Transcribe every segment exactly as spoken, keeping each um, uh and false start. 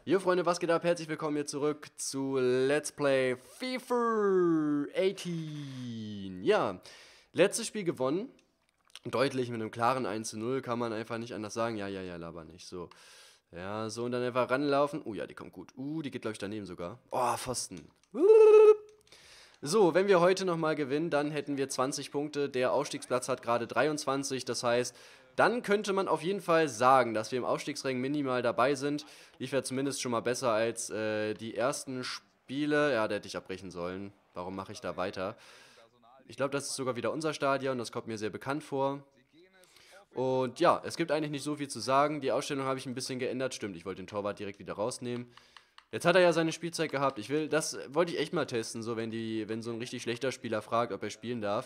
Jo Freunde, was geht ab? Herzlich willkommen hier zurück zu Let's Play FIFA achtzehn. Ja, letztes Spiel gewonnen. Deutlich mit einem klaren eins zu null, kann man einfach nicht anders sagen. Ja, ja, ja, laber nicht. So. Ja, so und dann einfach ranlaufen. Oh ja, die kommt gut. Uh, die geht glaube ich daneben sogar. Oh, Pfosten. So, wenn wir heute nochmal gewinnen, dann hätten wir zwanzig Punkte. Der Aufstiegsplatz hat gerade dreiundzwanzig. Das heißt, dann könnte man auf jeden Fall sagen, dass wir im Aufstiegsring minimal dabei sind. Lief ja zumindest schon mal besser als äh, die ersten Spiele. Ja, da hätte ich abbrechen sollen. Warum mache ich da weiter? Ich glaube, das ist sogar wieder unser Stadion. Das kommt mir sehr bekannt vor. Und ja, es gibt eigentlich nicht so viel zu sagen. Die Ausstellung habe ich ein bisschen geändert. Stimmt, ich wollte den Torwart direkt wieder rausnehmen. Jetzt hat er ja seine Spielzeit gehabt. Ich will, das wollte ich echt mal testen, so wenn die, wenn so ein richtig schlechter Spieler fragt, ob er spielen darf.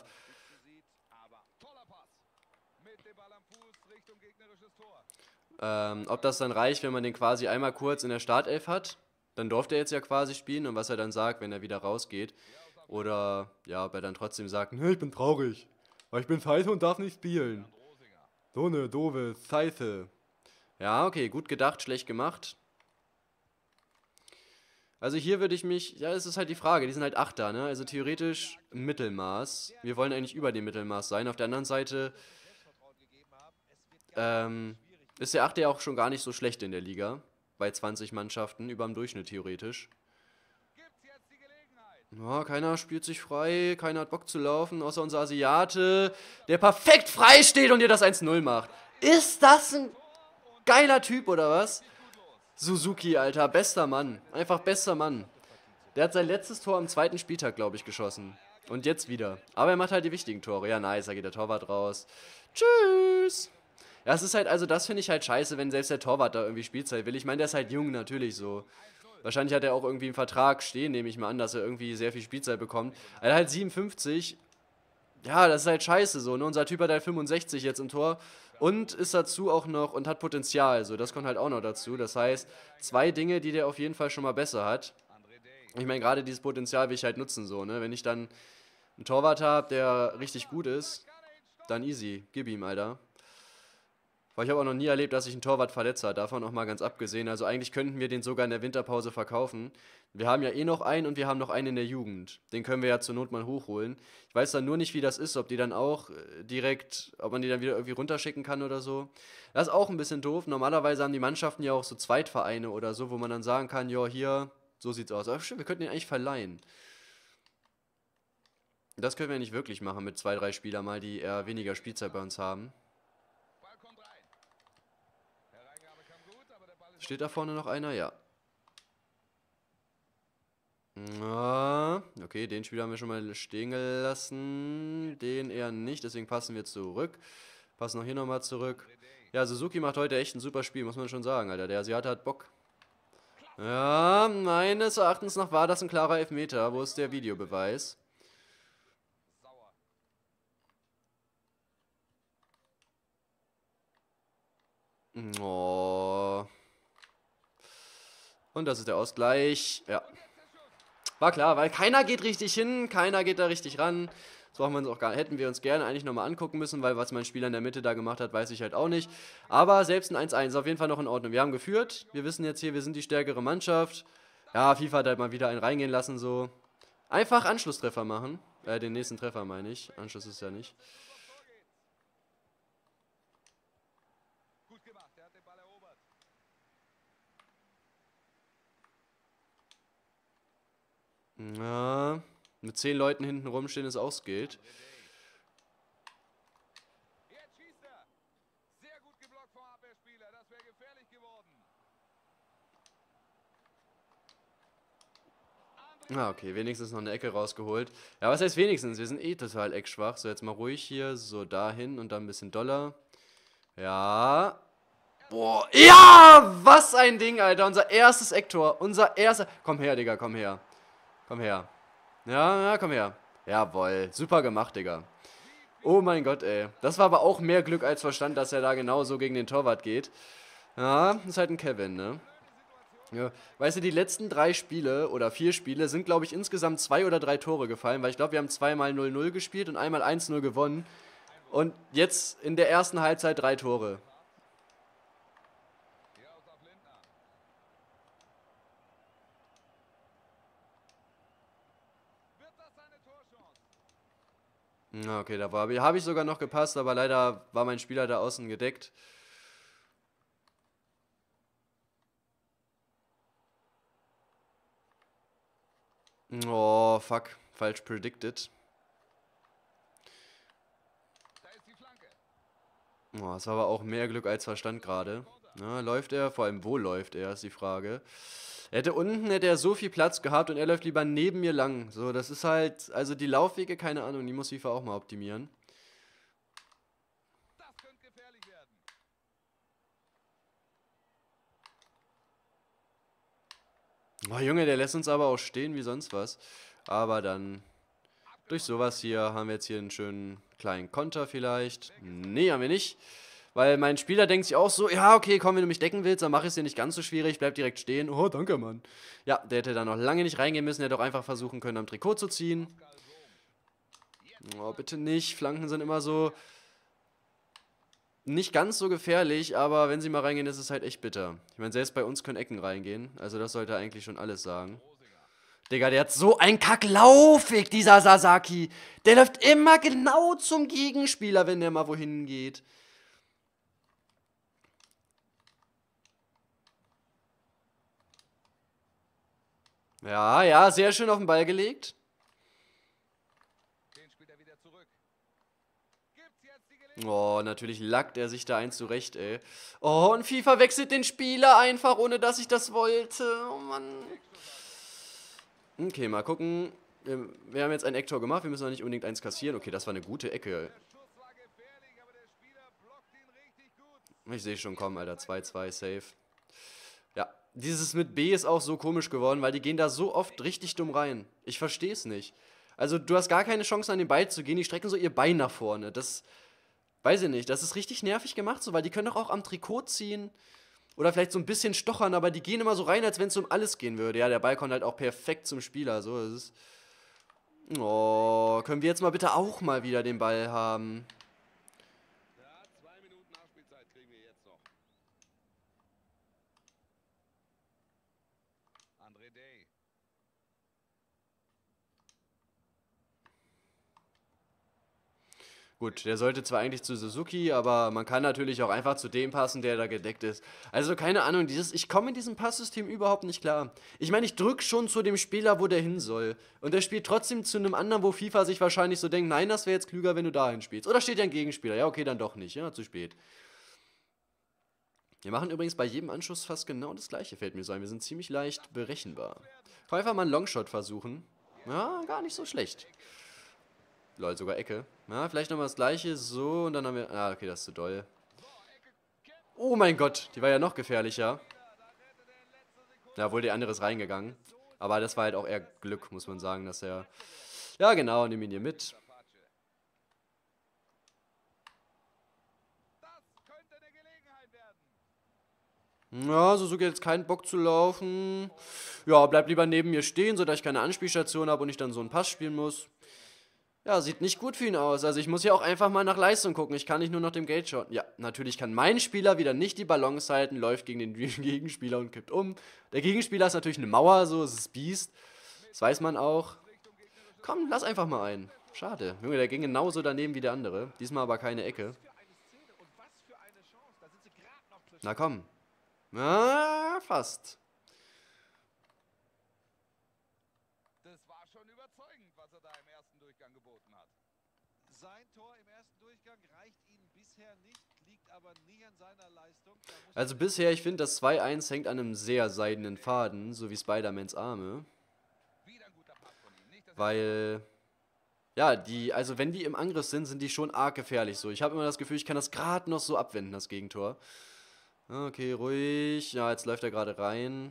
Ähm, ob das dann reicht, wenn man den quasi einmal kurz in der Startelf hat. Dann durfte er jetzt ja quasi spielen und was er dann sagt, wenn er wieder rausgeht. Oder ja, ob er dann trotzdem sagt, nee, ich bin traurig, weil ich bin scheiße und darf nicht spielen. So eine doofe Scheiße. Ja, okay, gut gedacht, schlecht gemacht. Also hier würde ich mich, ja, es ist halt die Frage, die sind halt Achter, ne? Also theoretisch Mittelmaß. Wir wollen eigentlich über dem Mittelmaß sein. Auf der anderen Seite ähm, ist der Achter ja auch schon gar nicht so schlecht in der Liga. Bei zwanzig Mannschaften, über dem Durchschnitt theoretisch. Ja, keiner spielt sich frei, keiner hat Bock zu laufen, außer unser Asiate, der perfekt frei steht und dir das eins null macht. Ist das ein geiler Typ, oder was? Suzuki, Alter, bester Mann. Einfach bester Mann. Der hat sein letztes Tor am zweiten Spieltag, glaube ich, geschossen. Und jetzt wieder. Aber er macht halt die wichtigen Tore. Ja, nice, da geht der Torwart raus. Tschüss. Ja, es ist halt, also das finde ich halt scheiße, wenn selbst der Torwart da irgendwie Spielzeit will. Ich meine, der ist halt jung, natürlich so. Wahrscheinlich hat er auch irgendwie einen Vertrag stehen, nehme ich mal an, dass er irgendwie sehr viel Spielzeit bekommt. Er hat halt siebenundfünfzig. Ja, das ist halt scheiße so, ne? Unser Typ hat halt fünfundsechzig jetzt im Tor und ist dazu auch noch und hat Potenzial, so, das kommt halt auch noch dazu. Das heißt, zwei Dinge, die der auf jeden Fall schon mal besser hat. Ich meine, gerade dieses Potenzial will ich halt nutzen, so, ne? Wenn ich dann einen Torwart habe, der richtig gut ist, dann easy, gib ihm, Alter. Weil ich habe auch noch nie erlebt, dass sich ein Torwart verletzt hat, davon auch mal ganz abgesehen. Also eigentlich könnten wir den sogar in der Winterpause verkaufen. Wir haben ja eh noch einen und wir haben noch einen in der Jugend. Den können wir ja zur Not mal hochholen. Ich weiß dann nur nicht, wie das ist, ob die dann auch äh, direkt, ob man die dann wieder irgendwie runterschicken kann oder so. Das ist auch ein bisschen doof. Normalerweise haben die Mannschaften ja auch so Zweitvereine oder so, wo man dann sagen kann, ja, hier, so sieht's aus. Aber stimmt, wir könnten den eigentlich verleihen. Das können wir nicht wirklich machen mit zwei, drei Spielern mal, die eher weniger Spielzeit bei uns haben. Steht da vorne noch einer? Ja. Ah, okay, den Spieler haben wir schon mal stehen gelassen. Den eher nicht, deswegen passen wir zurück. Passen auch hier nochmal zurück. Ja, Suzuki macht heute echt ein super Spiel, muss man schon sagen, Alter. Der Asiate hat Bock. Ja, meines Erachtens nach war das ein klarer Elfmeter. Wo ist der Videobeweis? Oh. Und das ist der Ausgleich. Ja. War klar, weil keiner geht richtig hin, keiner geht da richtig ran. So haben wir uns auch gar, hätten wir uns gerne eigentlich nochmal angucken müssen, weil was mein Spieler in der Mitte da gemacht hat, weiß ich halt auch nicht. Aber selbst ein eins eins ist auf jeden Fall noch in Ordnung. Wir haben geführt, wir wissen jetzt hier, wir sind die stärkere Mannschaft. Ja, FIFA hat halt mal wieder einen reingehen lassen, so. Einfach Anschlusstreffer machen. Äh, den nächsten Treffer meine ich. Anschluss ist ja nicht. Ja, mit zehn Leuten hinten rumstehen ist auch skillt. Ah, okay, wenigstens noch eine Ecke rausgeholt. Ja, was heißt wenigstens? Wir sind eh total eckschwach. So, jetzt mal ruhig hier, so dahin und dann ein bisschen doller. Ja. Boah, ja, was ein Ding, Alter. Unser erstes Ecktor, unser erster... Komm her, Digga, komm her. Komm her. Ja, ja, komm her. Jawohl, super gemacht, Digga. Oh mein Gott, ey. Das war aber auch mehr Glück als Verstand, dass er da genauso gegen den Torwart geht. Ja, ist halt ein Kevin, ne? Ja, weißt du, die letzten drei Spiele oder vier Spiele sind, glaube ich, insgesamt zwei oder drei Tore gefallen, weil ich glaube, wir haben zweimal null null gespielt und einmal eins null gewonnen. Und jetzt in der ersten Halbzeit drei Tore. Ja, okay, da war- habe ich sogar noch gepasst, aber leider war mein Spieler da außen gedeckt. Oh, fuck. Falsch predicted. Oh, das war aber auch mehr Glück als Verstand gerade. Ja, läuft er? Vor allem, wo läuft er, ist die Frage. Er hätte unten, hätte er so viel Platz gehabt und er läuft lieber neben mir lang. So, das ist halt, also die Laufwege, keine Ahnung, die muss FIFA auch mal optimieren. Oh, Junge, der lässt uns aber auch stehen wie sonst was. Aber dann, durch sowas hier, haben wir jetzt hier einen schönen kleinen Konter vielleicht. Nee, haben wir nicht. Weil mein Spieler denkt sich auch so, ja, okay, komm, wenn du mich decken willst, dann mach ich es dir nicht ganz so schwierig, bleib direkt stehen. Oh, danke, Mann. Ja, der hätte da noch lange nicht reingehen müssen, der hätte auch einfach versuchen können, am Trikot zu ziehen. Oh, bitte nicht. Flanken sind immer so nicht ganz so gefährlich, aber wenn sie mal reingehen, ist es halt echt bitter. Ich meine, selbst bei uns können Ecken reingehen, also das sollte eigentlich schon alles sagen. Digga, der hat so einen Kacklaufweg, dieser Sasaki. Der läuft immer genau zum Gegenspieler, wenn der mal wohin geht. Ja, ja, sehr schön auf den Ball gelegt. Oh, natürlich lackt er sich da ein zurecht, ey. Oh, und FIFA wechselt den Spieler einfach, ohne dass ich das wollte. Oh, Mann. Okay, mal gucken. Wir, wir haben jetzt ein Ecktor gemacht, wir müssen noch nicht unbedingt eins kassieren. Okay, das war eine gute Ecke. Ich sehe schon kommen, Alter. zwei zwei, safe. Ja, dieses mit B ist auch so komisch geworden, weil die gehen da so oft richtig dumm rein. Ich verstehe es nicht. Also, du hast gar keine Chance, an den Ball zu gehen. Die strecken so ihr Bein nach vorne. Das, weiß ich nicht. Das ist richtig nervig gemacht, so, weil die können doch auch am Trikot ziehen. Oder vielleicht so ein bisschen stochern, aber die gehen immer so rein, als wenn es um alles gehen würde. Ja, der Ball kommt halt auch perfekt zum Spieler. So, das ist. Oh, können wir jetzt mal bitte auch mal wieder den Ball haben? Gut, der sollte zwar eigentlich zu Suzuki, aber man kann natürlich auch einfach zu dem passen, der da gedeckt ist. Also keine Ahnung, dieses, ich komme in diesem Passsystem überhaupt nicht klar. Ich meine, ich drücke schon zu dem Spieler, wo der hin soll. Und der spielt trotzdem zu einem anderen, wo FIFA sich wahrscheinlich so denkt, nein, das wäre jetzt klüger, wenn du dahin spielst. Oder steht ja ein Gegenspieler. Ja, okay, dann doch nicht. Ja, zu spät. Wir machen übrigens bei jedem Anschuss fast genau das gleiche, fällt mir so ein. Wir sind ziemlich leicht berechenbar. Kann einfach mal einen Longshot versuchen. Ja, gar nicht so schlecht. Lol, sogar Ecke. Ja, vielleicht nochmal das gleiche. So, und dann haben wir... Ah, okay, das ist zu doll. Oh mein Gott, die war ja noch gefährlicher. Ja, wohl der andere ist reingegangen. Aber das war halt auch eher Glück, muss man sagen, dass er... Ja, genau, nimm ihn hier mit. Ja, Suzuki hat jetzt keinen Bock zu laufen. Ja, bleib lieber neben mir stehen, sodass ich keine Anspielstation habe und ich dann so einen Pass spielen muss. Ja, sieht nicht gut für ihn aus. Also ich muss ja auch einfach mal nach Leistung gucken. Ich kann nicht nur nach dem Geld schauen. Ja, natürlich kann mein Spieler wieder nicht die Balance halten, läuft gegen den Gegenspieler und kippt um. Der Gegenspieler ist natürlich eine Mauer, so, es ist Biest. Das weiß man auch. Komm, lass einfach mal ein. Schade. Junge, der ging genauso daneben wie der andere. Diesmal aber keine Ecke. Na komm. Na, fast. Also bisher, ich finde, das zwei eins hängt an einem sehr seidenen Faden, so wie Spider-Mans Arme. Weil, ja, die, also wenn die im Angriff sind, sind die schon arg gefährlich so. Ich habe immer das Gefühl, ich kann das gerade noch so abwenden, das Gegentor. Okay, ruhig. Ja, jetzt läuft er gerade rein.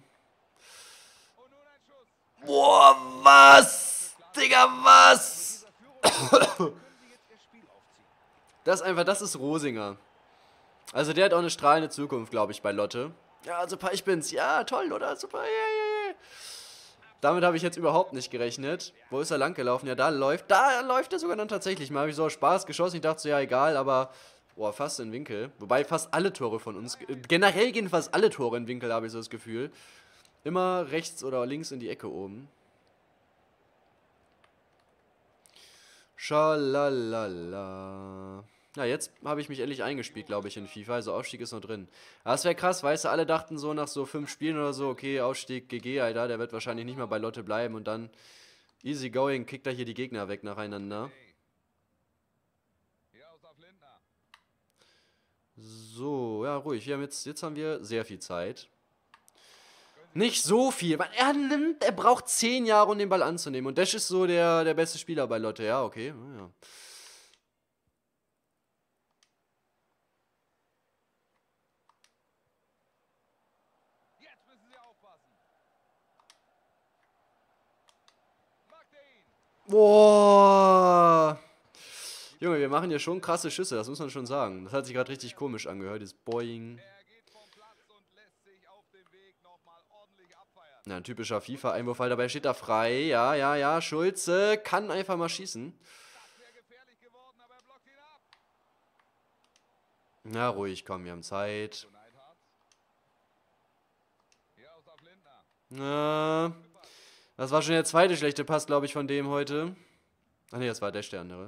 Boah, was? Digga, was? Das ist einfach, das ist Rosinger. Also der hat auch eine strahlende Zukunft, glaube ich, bei Lotte. Ja, super, ich bin's. Ja, toll, oder? Super, yeah, yeah, yeah. Damit habe ich jetzt überhaupt nicht gerechnet. Wo ist er lang gelaufen? Ja, da läuft, da läuft er sogar dann tatsächlich. Mal habe ich so aus Spaß geschossen. Ich dachte so, ja, egal, aber, boah, fast in Winkel. Wobei fast alle Tore von uns, generell gehen fast alle Tore in Winkel, habe ich so das Gefühl. Immer rechts oder links in die Ecke oben. Schalalala. Ja, jetzt habe ich mich endlich eingespielt, glaube ich, in FIFA. Also Aufstieg ist noch drin. Aber das wäre krass, weißt du, alle dachten so nach so fünf Spielen oder so, okay, Aufstieg G G, Alter, der wird wahrscheinlich nicht mal bei Lotte bleiben und dann easy going, kickt er hier die Gegner weg nacheinander. So, ja, ruhig. Wir haben jetzt, jetzt haben wir sehr viel Zeit. Nicht so viel. Man, er nimmt, er braucht zehn Jahre, um den Ball anzunehmen. Und Dash ist so der, der beste Spieler bei Lotte. Ja, okay. Ja. Boah. Junge, wir machen hier schon krasse Schüsse, das muss man schon sagen. Das hat sich gerade richtig komisch angehört, dieses Boing. Na, ein typischer FIFA-Einwurf, dabei steht da frei. Ja, ja, ja, Schulze kann einfach mal schießen. Na, ruhig, komm, wir haben Zeit. Na, das war schon der zweite schlechte Pass, glaube ich, von dem heute. Ach ne, das war Dash, der andere.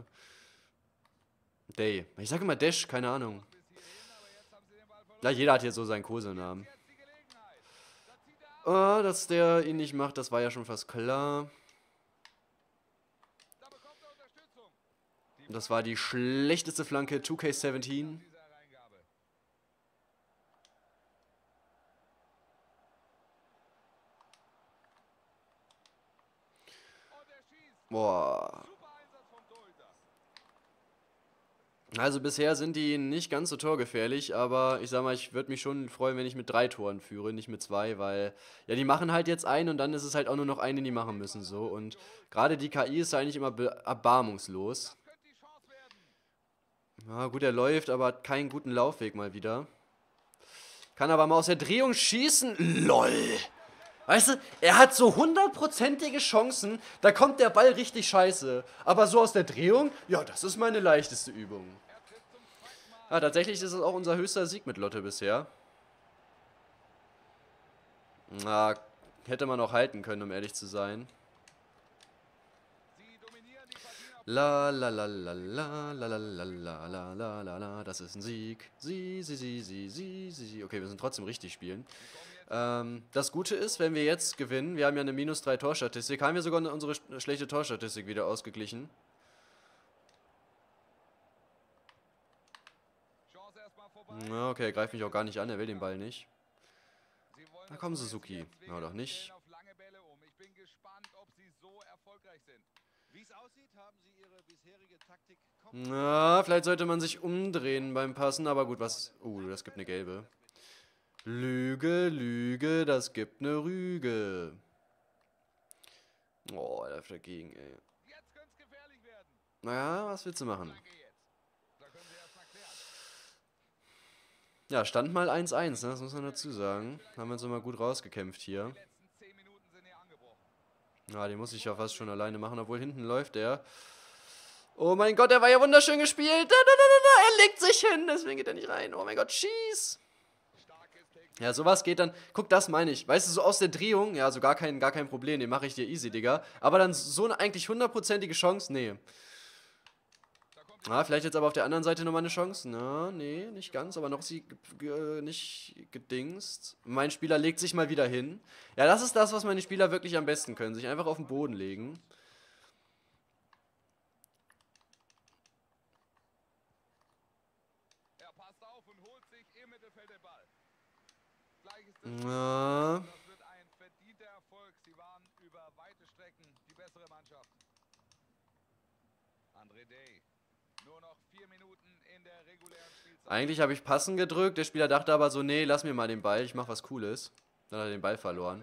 Day. Ich sage immer Dash, keine Ahnung. Ja, jeder hat hier so seinen Kosenamen. Oh, dass der ihn nicht macht, das war ja schon fast klar. Das war die schlechteste Flanke, zwei K siebzehn. Boah. Also bisher sind die nicht ganz so torgefährlich, aber ich sag mal, ich würde mich schon freuen, wenn ich mit drei Toren führe, nicht mit zwei, weil, ja, die machen halt jetzt einen und dann ist es halt auch nur noch einen, den die machen müssen, so. Und gerade die K I ist eigentlich immer erbarmungslos. Ja, gut, er läuft, aber hat keinen guten Laufweg mal wieder. Kann aber mal aus der Drehung schießen. LOL! Weißt du, er hat so hundertprozentige Chancen, da kommt der Ball richtig scheiße. Aber so aus der Drehung, ja, das ist meine leichteste Übung. Ja, tatsächlich ist es auch unser höchster Sieg mit Lotte bisher. Na, hätte man auch halten können, um ehrlich zu sein. La la la la la la la la la la la la la, das ist ein Sieg. Sie, sie, sie, sie, sie, sie. Okay, wir sind trotzdem richtig spielen. Ähm, das Gute ist, wenn wir jetzt gewinnen, wir haben ja eine minus drei Torstatistik, haben wir sogar unsere schlechte Torstatistik wieder ausgeglichen. Na, okay, er greift mich auch gar nicht an, er will den Ball nicht. Na komm, Suzuki. Na, doch nicht. Na, vielleicht sollte man sich umdrehen beim Passen, aber gut, was... Uh, das gibt eine gelbe. Lüge, Lüge, das gibt eine Rüge. Oh, er läuft dagegen, ey. Naja, was willst du machen? Ja, stand mal eins eins, ne? Das muss man dazu sagen. Haben wir uns immer gut rausgekämpft hier. Ja, den muss ich ja fast schon alleine machen, obwohl hinten läuft der. Oh mein Gott, der war ja wunderschön gespielt. Da, da, da, da, er legt sich hin, deswegen geht er nicht rein. Oh mein Gott, schieß. Ja, sowas geht dann, guck, das meine ich, weißt du, so aus der Drehung, ja, so gar kein, gar kein Problem, den mache ich dir easy, Digga, aber dann so eine eigentlich hundertprozentige Chance, nee. Ah, vielleicht jetzt aber auf der anderen Seite nochmal eine Chance, na, nee, nicht ganz, aber noch sie, äh, nicht gedingst. Mein Spieler legt sich mal wieder hin. Ja, das ist das, was meine Spieler wirklich am besten können, sich einfach auf den Boden legen. Ja. Das wird ein verdienter Erfolg. Sie waren über weite Strecken die bessere Mannschaft. André Day. Nur noch vier Minuten in der regulären Spielzeit. Eigentlich habe ich passen gedrückt. Der Spieler dachte aber so, nee, lass mir mal den Ball. Ich mache was Cooles. Dann hat er den Ball verloren.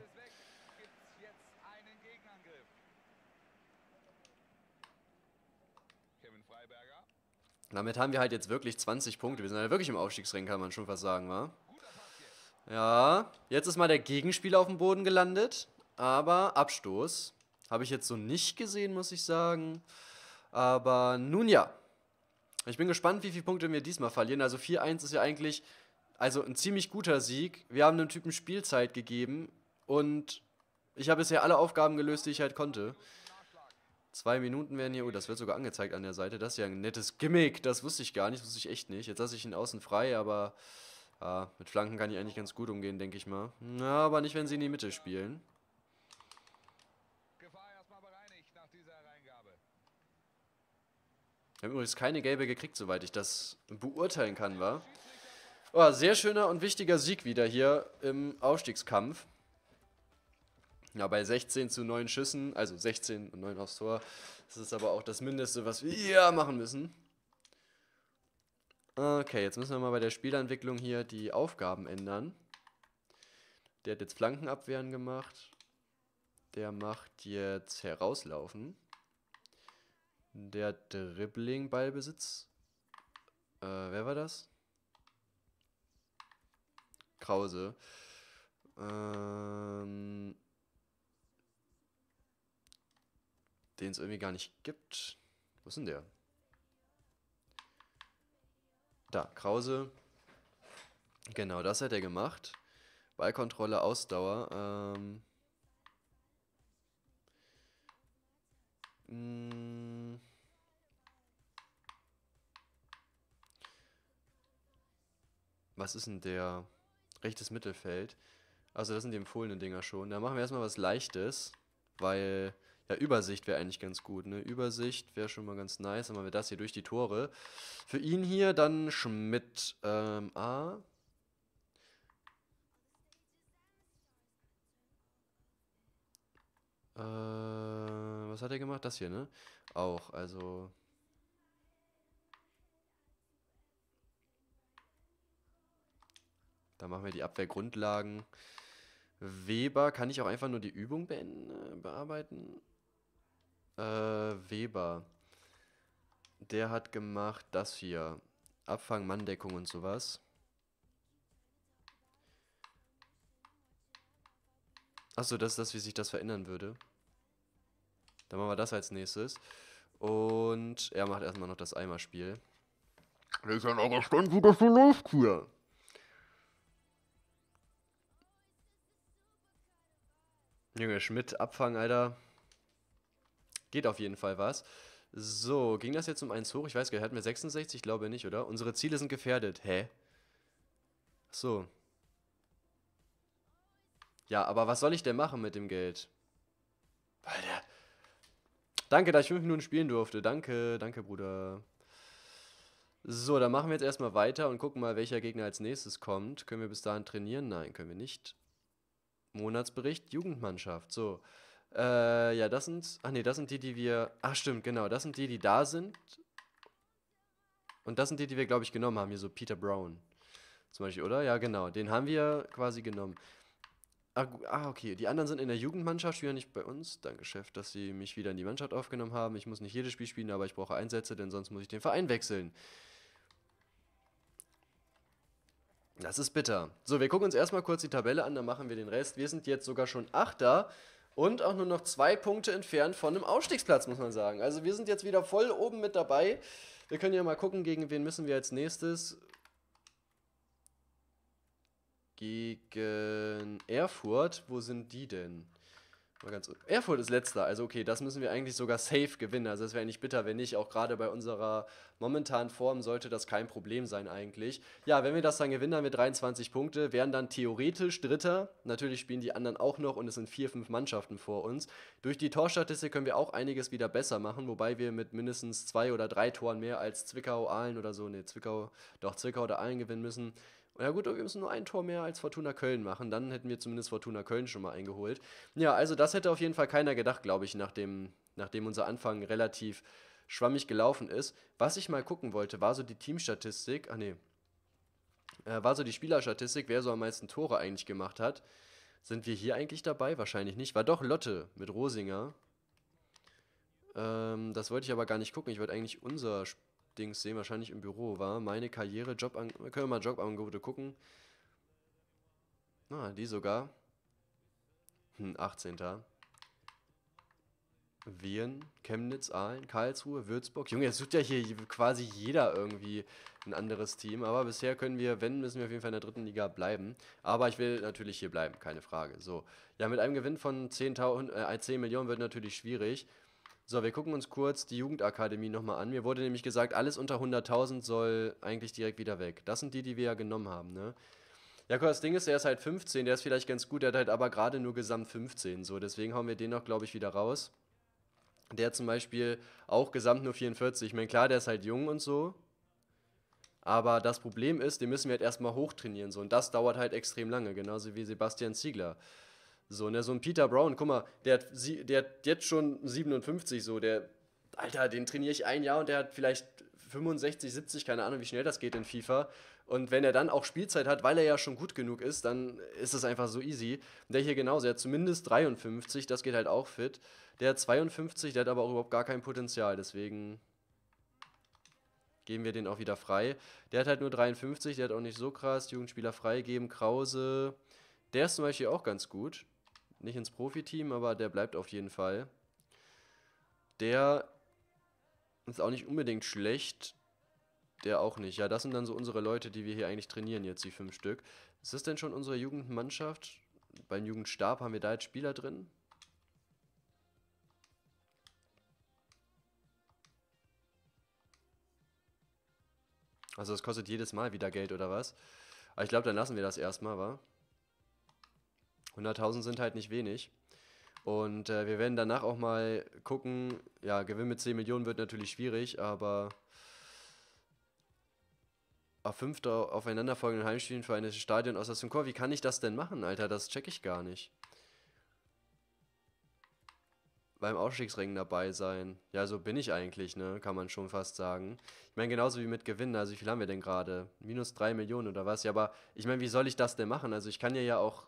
Damit haben wir halt jetzt wirklich zwanzig Punkte. Wir sind halt wirklich im Aufstiegsring, kann man schon fast sagen, wa? Ja, jetzt ist mal der Gegenspieler auf dem Boden gelandet, aber Abstoß. Habe ich jetzt so nicht gesehen, muss ich sagen. Aber nun ja. Ich bin gespannt, wie viele Punkte wir diesmal verlieren. Also vier eins ist ja eigentlich also ein ziemlich guter Sieg. Wir haben dem Typen Spielzeit gegeben und ich habe bisher alle Aufgaben gelöst, die ich halt konnte. Zwei Minuten werden hier, oh, das wird sogar angezeigt an der Seite. Das ist ja ein nettes Gimmick, das wusste ich gar nicht, das wusste ich echt nicht. Jetzt lasse ich ihn außen frei, aber ja, mit Flanken kann ich eigentlich ganz gut umgehen, denke ich mal. Na, aber nicht, wenn sie in die Mitte spielen. Wir haben übrigens keine gelbe gekriegt, soweit ich das beurteilen kann, war. Oh, sehr schöner und wichtiger Sieg wieder hier im Aufstiegskampf. Ja, bei sechzehn zu neun Schüssen, also sechzehn und neun aufs Tor. Das ist aber auch das Mindeste, was wir machen müssen. Okay, jetzt müssen wir mal bei der Spielentwicklung hier die Aufgaben ändern. Der hat jetzt Flankenabwehren gemacht. Der macht jetzt Herauslaufen. Der hat Dribbling, Ballbesitz. Äh, wer war das? Krause. Ähm... Den es irgendwie gar nicht gibt. Wo ist denn der? Da, Krause. Genau, das hat er gemacht. Ballkontrolle, Ausdauer. Ähm. Mh. Was ist denn der? Rechtes Mittelfeld. Also das sind die empfohlenen Dinger schon. Da machen wir erstmal was Leichtes, weil ja, Übersicht wäre eigentlich ganz gut, ne? Übersicht wäre schon mal ganz nice. Dann machen wir das hier durch die Tore. Für ihn hier dann Schmidt. Ähm, A. Äh, was hat er gemacht? Das hier, ne? Auch, also... Da machen wir die Abwehrgrundlagen. Weber, kann ich auch einfach nur die Übung beenden, äh, bearbeiten? Äh, Weber. Der hat gemacht das hier. Abfang, Manndeckung und sowas. Achso, das ist das, wie sich das verändern würde. Dann machen wir das als nächstes. Und er macht erstmal noch das Eimerspiel. Ich bin aber gespannt, wie das so läuft hier. Junge, Schmidt, Abfang, Alter. Geht auf jeden Fall was. So, ging das jetzt um eins hoch? Ich weiß gar nicht, hatten wir sechsundsechzig? Ich glaube nicht, oder? Unsere Ziele sind gefährdet. Hä? So. Ja, aber was soll ich denn machen mit dem Geld? Alter. Danke, dass ich fünf Minuten spielen durfte. Danke, danke, Bruder. So, dann machen wir jetzt erstmal weiter und gucken mal, welcher Gegner als nächstes kommt. Können wir bis dahin trainieren? Nein, können wir nicht. Monatsbericht, Jugendmannschaft. So. Äh, ja, das sind... Ach nee, das sind die, die wir... Ach stimmt, genau. Das sind die, die da sind. Und das sind die, die wir, glaube ich, genommen haben. Hier so Peter Brown. Zum Beispiel, oder? Ja, genau. Den haben wir quasi genommen. Ah, ah, okay. Die anderen sind in der Jugendmannschaft, spielen nicht bei uns. Danke, Chef, dass Sie mich wieder in die Mannschaft aufgenommen haben. Ich muss nicht jedes Spiel spielen, aber ich brauche Einsätze, denn sonst muss ich den Verein wechseln. Das ist bitter. So, wir gucken uns erstmal kurz die Tabelle an, dann machen wir den Rest. Wir sind jetzt sogar schon Achter und auch nur noch zwei Punkte entfernt von einem Ausstiegsplatz, muss man sagen. Also wir sind jetzt wieder voll oben mit dabei. Wir können ja mal gucken, gegen wen müssen wir als nächstes. Gegen Erfurt. Wo sind die denn? Mal ganz Erfurt ist letzter. Also okay, das müssen wir eigentlich sogar safe gewinnen. Also es wäre nicht bitter, wenn nicht. Auch gerade bei unserer momentanen Form sollte das kein Problem sein eigentlich. Ja, wenn wir das dann gewinnen, haben wir dreiundzwanzig Punkte. Wären dann theoretisch Dritter. Natürlich spielen die anderen auch noch und es sind vier, fünf Mannschaften vor uns. Durch die Torstatistik können wir auch einiges wieder besser machen. Wobei wir mit mindestens zwei oder drei Toren mehr als Zwickau, Aalen oder so, ne, Zwickau, doch Zwickau oder Aalen gewinnen müssen. Ja gut, wir müssen nur ein Tor mehr als Fortuna Köln machen, dann hätten wir zumindest Fortuna Köln schon mal eingeholt. Ja, also das hätte auf jeden Fall keiner gedacht, glaube ich, nachdem, nachdem unser Anfang relativ schwammig gelaufen ist. Was ich mal gucken wollte, war so die Teamstatistik, ach nee, äh, war so die Spielerstatistik, wer so am meisten Tore eigentlich gemacht hat. Sind wir hier eigentlich dabei? Wahrscheinlich nicht. War doch Lotte mit Rosinger. Ähm, das wollte ich aber gar nicht gucken, ich wollte eigentlich unser Spiel Dings sehen, wahrscheinlich im Büro war. Meine Karriere, Jobangebote, können wir mal Jobangebote gucken. Ah, die sogar. Hm, achtzehnter Wien, Chemnitz, Aalen, Karlsruhe, Würzburg. Junge, jetzt sucht ja hier quasi jeder irgendwie ein anderes Team. Aber bisher können wir, wenn, müssen wir auf jeden Fall in der dritten Liga bleiben. Aber ich will natürlich hier bleiben, keine Frage. So, ja, mit einem Gewinn von zehntausend, äh, zehn Millionen wird natürlich schwierig. So, wir gucken uns kurz die Jugendakademie nochmal an. Mir wurde nämlich gesagt, alles unter hunderttausend soll eigentlich direkt wieder weg. Das sind die, die wir ja genommen haben, ne? Ja, guck, das Ding ist, der ist halt fünfzehn, der ist vielleicht ganz gut, der hat halt aber gerade nur Gesamt fünfzehn, so. Deswegen hauen wir den noch, glaube ich, wieder raus. Der hat zum Beispiel auch Gesamt nur vierundvierzig. Ich meine, klar, der ist halt jung und so. Aber das Problem ist, den müssen wir halt erstmal hochtrainieren, so. Und das dauert halt extrem lange, genauso wie Sebastian Ziegler. So, ne, so ein Peter Brown, guck mal, der hat, sie, der hat jetzt schon siebenundfünfzig, so, der, Alter, den trainiere ich ein Jahr und der hat vielleicht fünfundsechzig, siebzig, keine Ahnung, wie schnell das geht in FIFA. Und wenn er dann auch Spielzeit hat, weil er ja schon gut genug ist, dann ist es einfach so easy. Und der hier genauso, der hat zumindest dreiundfünfzig, das geht halt auch fit. Der hat zweiundfünfzig, der hat aber auch überhaupt gar kein Potenzial, deswegen geben wir den auch wieder frei. Der hat halt nur dreiundfünfzig, der hat auch nicht so krass. Jugendspieler freigeben, Krause. Der ist zum Beispiel auch ganz gut. Nicht ins Profiteam, aber der bleibt auf jeden Fall. Der ist auch nicht unbedingt schlecht. Der auch nicht. Ja, das sind dann so unsere Leute, die wir hier eigentlich trainieren, jetzt die fünf Stück. Ist das denn schon unsere Jugendmannschaft? Beim Jugendstab haben wir da jetzt Spieler drin? Also das kostet jedes Mal wieder Geld, oder was? Aber ich glaube, dann lassen wir das erstmal, wa? hunderttausend sind halt nicht wenig. Und äh, wir werden danach auch mal gucken, ja, Gewinn mit zehn Millionen wird natürlich schwierig, aber auf fünf aufeinanderfolgenden Heimspielen für ein Stadion aus der Sunkor, wie kann ich das denn machen, Alter? Das check ich gar nicht. Beim Aufstiegsring dabei sein. Ja, so bin ich eigentlich, ne? Kann man schon fast sagen. Ich meine, genauso wie mit Gewinn. Also, wie viel haben wir denn gerade? Minus drei Millionen oder was? Ja, aber ich meine, wie soll ich das denn machen? Also, ich kann ja ja auch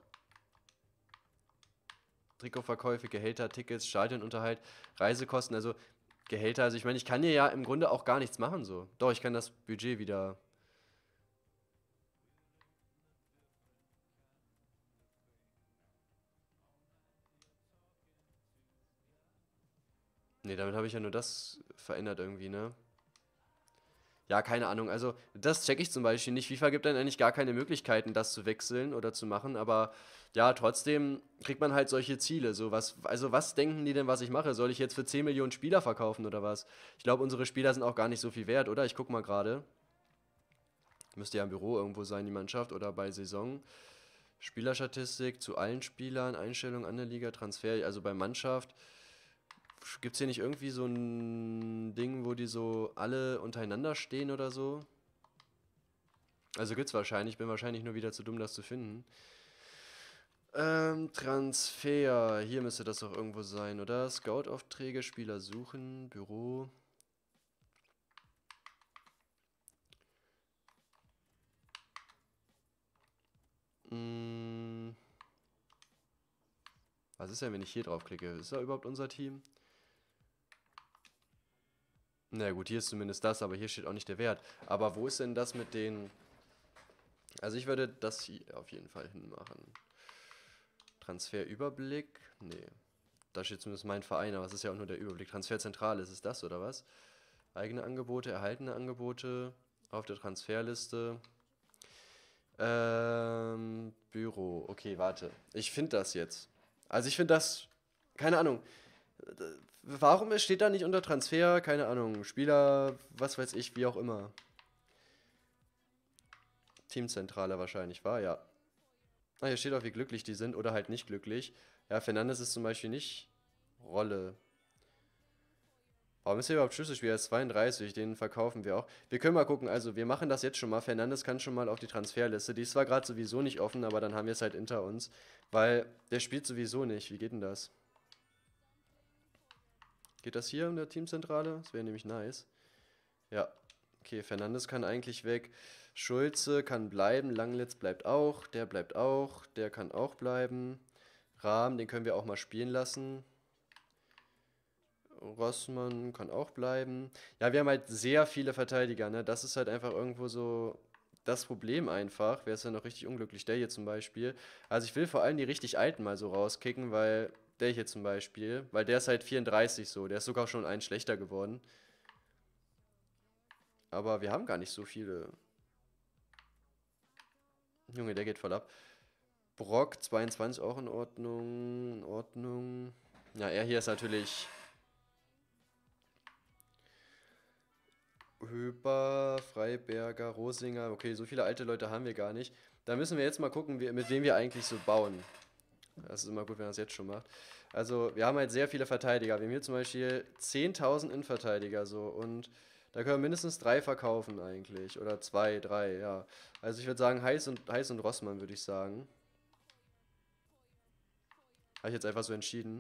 Trikotverkäufe, Gehälter, Tickets, Stadionunterhalt, Reisekosten, also Gehälter. Also, ich meine, ich kann ja ja im Grunde auch gar nichts machen, so. Doch, ich kann das Budget wieder. Nee, damit habe ich ja nur das verändert irgendwie, ne? Ja, keine Ahnung. Also, das checke ich zum Beispiel nicht. FIFA gibt dann eigentlich gar keine Möglichkeiten, das zu wechseln oder zu machen. Aber ja, trotzdem kriegt man halt solche Ziele. So, was, also, was denken die denn, was ich mache? Soll ich jetzt für zehn Millionen Spieler verkaufen oder was? Ich glaube, unsere Spieler sind auch gar nicht so viel wert, oder? Ich guck mal gerade. Müsste ja im Büro irgendwo sein, die Mannschaft, oder bei Saison. Spielerstatistik zu allen Spielern, Einstellung an der Liga, Transfer, also bei Mannschaft. Gibt es hier nicht irgendwie so ein Ding, wo die so alle untereinander stehen oder so? Also gibt's wahrscheinlich, ich bin wahrscheinlich nur wieder zu dumm, das zu finden. Ähm, Transfer, hier müsste das doch irgendwo sein, oder? Scout-Aufträge, Spieler suchen, Büro. Hm, was ist denn, wenn ich hier draufklicke? Ist da überhaupt unser Team? Na gut, hier ist zumindest das, aber hier steht auch nicht der Wert. Aber wo ist denn das mit den... Also ich würde das hier auf jeden Fall hinmachen. Transferüberblick? Nee. Da steht zumindest mein Verein, aber es ist ja auch nur der Überblick. Transferzentrale, ist es das oder was? Eigene Angebote, erhaltene Angebote auf der Transferliste. Ähm, Büro. Okay, warte. Ich finde das jetzt. Also ich finde das, keine Ahnung. Warum steht da nicht unter Transfer, keine Ahnung, Spieler, was weiß ich, wie auch immer. Teamzentrale wahrscheinlich war, ja. Ah, hier steht auch, wie glücklich die sind oder halt nicht glücklich. Ja, Fernandes ist zum Beispiel nicht Rolle. Warum ist hier überhaupt Schlüsselspieler? Er ist zweiunddreißig, den verkaufen wir auch. Wir können mal gucken, also wir machen das jetzt schon mal. Fernandes kann schon mal auf die Transferliste. Die ist zwar gerade sowieso nicht offen, aber dann haben wir es halt hinter uns. Weil der spielt sowieso nicht. Wie geht denn das? Geht das hier in der Teamzentrale? Das wäre nämlich nice. Ja. Okay, Fernandes kann eigentlich weg. Schulze kann bleiben. Langlitz bleibt auch. Der bleibt auch. Der kann auch bleiben. Rahm, den können wir auch mal spielen lassen. Rossmann kann auch bleiben. Ja, wir haben halt sehr viele Verteidiger, ne? Das ist halt einfach irgendwo so das Problem einfach. Wer ist ja noch richtig unglücklich? Der hier zum Beispiel. Also ich will vor allem die richtig Alten mal so rauskicken, weil der hier zum Beispiel, weil der ist halt vierunddreißig so. Der ist sogar schon ein schlechter geworden. Aber wir haben gar nicht so viele. Junge, der geht voll ab. Brock, zweiundzwanzig auch in Ordnung. In Ordnung. Ja, er hier ist natürlich Höper, Freiberger, Rosinger. Okay, so viele alte Leute haben wir gar nicht. Da müssen wir jetzt mal gucken, wie, mit wem wir eigentlich so bauen. Das ist immer gut, wenn er das jetzt schon macht. Also, wir haben halt sehr viele Verteidiger. Wir haben hier zum Beispiel zehntausend Innenverteidiger so und da können wir mindestens drei verkaufen eigentlich. Oder zwei, drei, ja. Also ich würde sagen, Heiß und, Heiß und Rossmann würde ich sagen. Habe ich jetzt einfach so entschieden.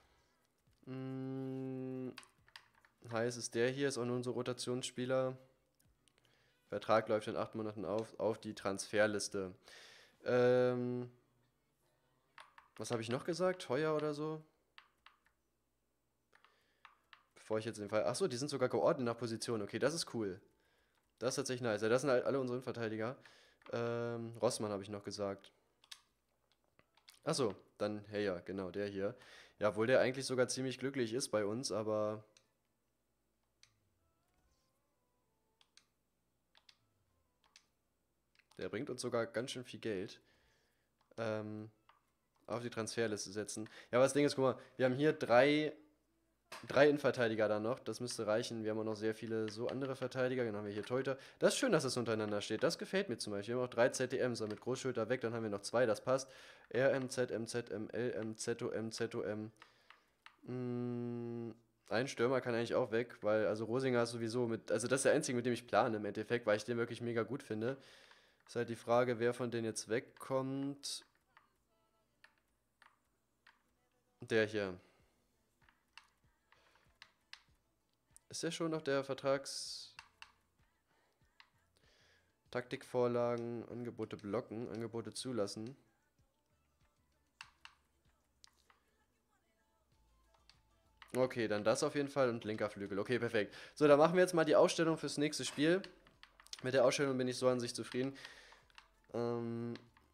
Hm, Heiß ist der hier, ist auch nur unser Rotationsspieler. Vertrag läuft in acht Monaten auf, auf die Transferliste. Ähm, was habe ich noch gesagt? Teuer oder so? Bevor ich jetzt den Fall. Achso, die sind sogar geordnet nach Position. Okay, das ist cool. Das ist tatsächlich nice. Ja, das sind halt alle unsere Innenverteidiger. Ähm, Rossmann habe ich noch gesagt. Achso, dann Heyer, genau, der hier. Ja, obwohl der eigentlich sogar ziemlich glücklich ist bei uns, aber. Der bringt uns sogar ganz schön viel Geld. Ähm, auf die Transferliste setzen. Ja, aber das Ding ist, guck mal, wir haben hier drei, drei Innenverteidiger da noch. Das müsste reichen. Wir haben auch noch sehr viele so andere Verteidiger. Dann haben wir hier Torhüter. Das ist schön, dass es untereinander steht. Das gefällt mir zum Beispiel. Wir haben auch drei Z D Ms, mit Großschulter weg. Dann haben wir noch zwei, das passt. R M, Z M, Z M, L M, Z O M, Z O M. Mm, ein Stürmer kann eigentlich auch weg, weil, also Rosinger ist sowieso mit, also das ist der einzige, mit dem ich plane im Endeffekt, weil ich den wirklich mega gut finde. Ist halt die Frage, wer von denen jetzt wegkommt. Der hier. Ist der schon noch der Vertrags... Taktikvorlagen, Angebote blocken, Angebote zulassen? Okay, dann das auf jeden Fall und linker Flügel. Okay, perfekt. So, dann machen wir jetzt mal die Ausstellung fürs nächste Spiel. Mit der Ausstellung bin ich so an sich zufrieden. Ähm...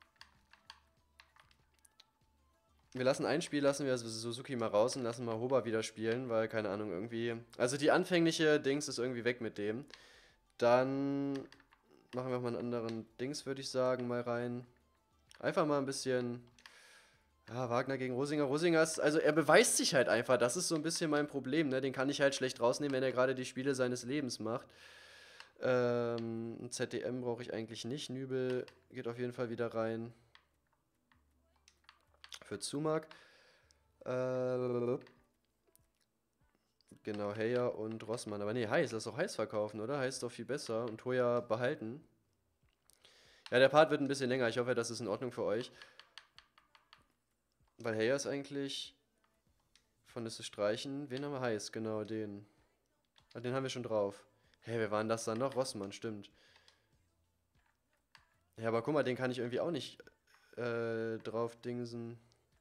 Wir lassen ein Spiel, lassen wir Suzuki mal raus und lassen mal Hoba wieder spielen, weil, keine Ahnung, irgendwie... Also die anfängliche Dings ist irgendwie weg mit dem. Dann machen wir auch mal einen anderen Dings, würde ich sagen, mal rein. Einfach mal ein bisschen... Ja, Wagner gegen Rosinger. Rosinger ist... Also er beweist sich halt einfach, das ist so ein bisschen mein Problem, ne? Den kann ich halt schlecht rausnehmen, wenn er gerade die Spiele seines Lebens macht. Ähm, ein Z D M brauche ich eigentlich nicht. Nübel geht auf jeden Fall wieder rein. Für Zumark. Äh, genau, Heyer und Rossmann. Aber nee, Heiß, lass doch Heiß verkaufen, oder? Heiß ist doch viel besser und Hoya behalten. Ja, der Part wird ein bisschen länger. Ich hoffe, das ist in Ordnung für euch. Weil Heyer ist eigentlich von Nisse streichen. Wen haben wir? Heiß, genau, den. Ah, den haben wir schon drauf. Hä, hey, wer war denn das dann noch? Rossmann, stimmt. Ja, aber guck mal, den kann ich irgendwie auch nicht äh, drauf dingsen.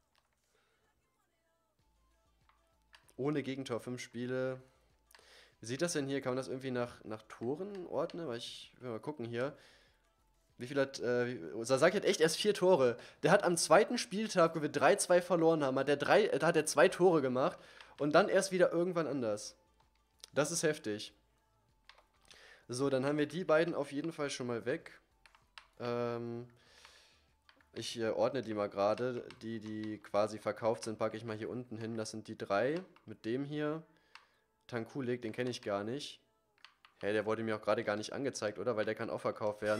Ohne Gegentor, fünf Spiele. Wie sieht das denn hier? Kann man das irgendwie nach, nach Toren ordnen? Weil ich will mal gucken hier. Wie viel hat. Äh, Sasaki hat echt erst vier Tore. Der hat am zweiten Spieltag, wo wir drei zwei verloren haben, hat er drei, äh, hat er zwei Tore gemacht. Und dann erst wieder irgendwann anders. Das ist heftig. So, dann haben wir die beiden auf jeden Fall schon mal weg. Ähm. Ich äh, ordne die mal gerade. Die, die quasi verkauft sind, packe ich mal hier unten hin. Das sind die drei. Mit dem hier. Tankulik, den kenne ich gar nicht. Hä, der wurde mir auch gerade gar nicht angezeigt, oder? Weil der kann auch verkauft werden.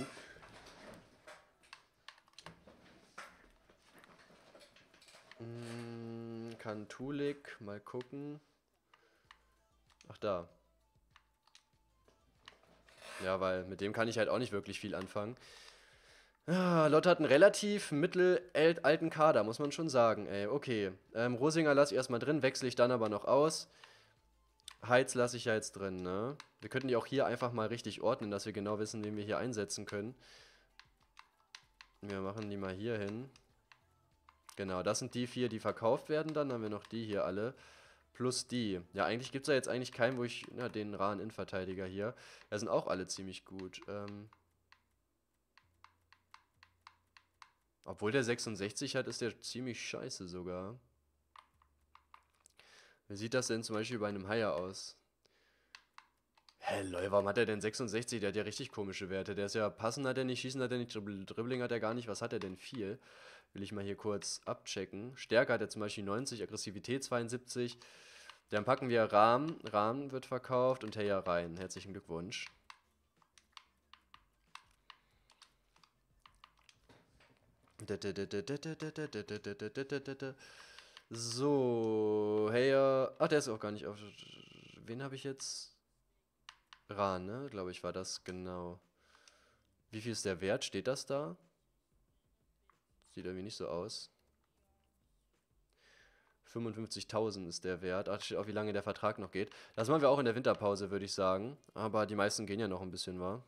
Hm, Kantulik, mal gucken. Ach, da. Ja, weil mit dem kann ich halt auch nicht wirklich viel anfangen. Ja, Lotte hat einen relativ mittelalten Kader, muss man schon sagen, ey. Okay, ähm, Rosinger lasse ich erstmal drin, wechsle ich dann aber noch aus. Heiz lasse ich ja jetzt drin, ne? Wir könnten die auch hier einfach mal richtig ordnen, dass wir genau wissen, wen wir hier einsetzen können. Wir machen die mal hier hin. Genau, das sind die vier, die verkauft werden. Dann haben wir noch die hier alle. Plus die. Ja, eigentlich gibt es da jetzt eigentlich keinen, wo ich... Na, den raren Innenverteidiger hier. Ja, sind auch alle ziemlich gut. Ähm... Obwohl der sechsundsechzig hat, ist der ziemlich scheiße sogar. Wie sieht das denn zum Beispiel bei einem Haier aus? Hä, lol, warum hat er denn sechsundsechzig? Der hat ja richtig komische Werte. Der ist ja passen hat er nicht, schießen hat er nicht, Dribbling hat er gar nicht. Was hat er denn viel? Will ich mal hier kurz abchecken. Stärke hat er zum Beispiel neunzig, Aggressivität zweiundsiebzig. Dann packen wir Rahm. Rahm wird verkauft und Haier rein. Herzlichen Glückwunsch. So, hey, äh, ach, der ist auch gar nicht auf. Wen habe ich jetzt? Rahn, ne? Glaube ich, war das, genau. Wie viel ist der Wert? Steht das da? Sieht irgendwie nicht so aus. fünfundfünfzigtausend ist der Wert. Ach, steht auch, wie lange der Vertrag noch geht. Das machen wir auch in der Winterpause, würde ich sagen. Aber die meisten gehen ja noch ein bisschen, wa?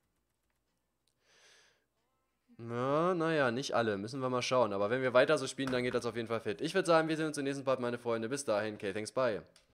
Ja, naja, nicht alle. Müssen wir mal schauen. Aber wenn wir weiter so spielen, dann geht das auf jeden Fall fit. Ich würde sagen, wir sehen uns im nächsten Part, meine Freunde. Bis dahin, okay, thanks, bye.